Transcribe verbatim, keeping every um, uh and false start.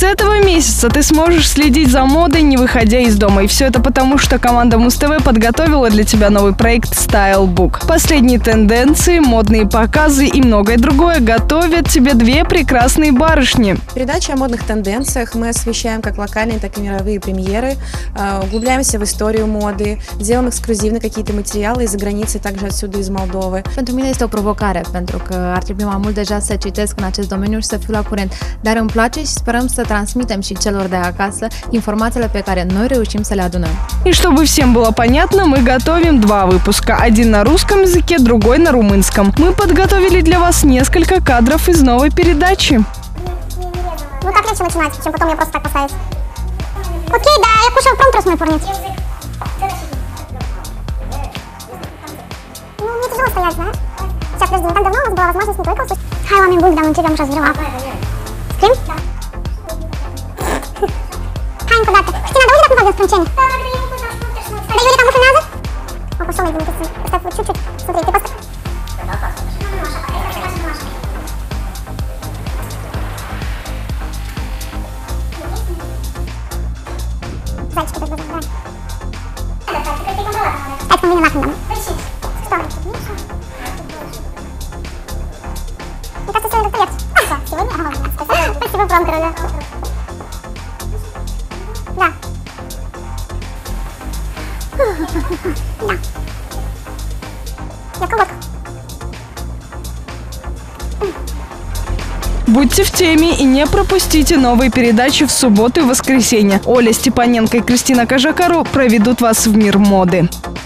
этого месяца ты сможешь следить за модой, не выходя из дома. И все это потому, что команда Муз-ТВ подготовила для тебя новый проект Stylebook. Последние тенденции, модные показы и многое другое готовят тебе две прекрасные барышни. Передача о модных тенденциях. Мы освещаем как локальные, так и мировые премьеры, углубляемся в историю моды, делаем эксклюзивно какие-то материалы из-за границы, также отсюда из Moldovы. Pentru mine este o provocare, pentru că ar trebui mai mult deja să citesc în acest domeniu și să fiu la curent. Dar îmi place și sperăm să transmitem și celor de acasă informațiile pe care noi reușim să le adunăm. И чтобы всем было понятно, мы готовим два выпуска. Один на русском языке, другой на румынском. Мы подготовили для вас несколько кадров из новой передачи. Ну так легче начинать, чем потом я просто так поставить. Окей, да, я кушаю промтрус мой порнить. Ну, мне тяжело стоять, знаешь? Сейчас, подожди, не так давно у нас была возможность не только услышать. Hai, oameni buni, dar începem și răzvrăva. Scrim? Hai, încă o dată. Cristina, dar uite dacă fac sprânceni. Dar Iulica mă filmează? Mă pus mai bine, ăsta e ciuciut. Sunt trei, tipă asta. Зайчики без глаза, да. Так, мы не нахрен, да? Что? Мне кажется, сегодня как-то легче. Все, сегодня? Ага, спасибо, промптеру, да. Да. Да. Я колодка. Будьте в теме и не пропустите новые передачи в субботу и воскресенье. Оля Степаненко и Кристина Кожакару проведут вас в мир моды.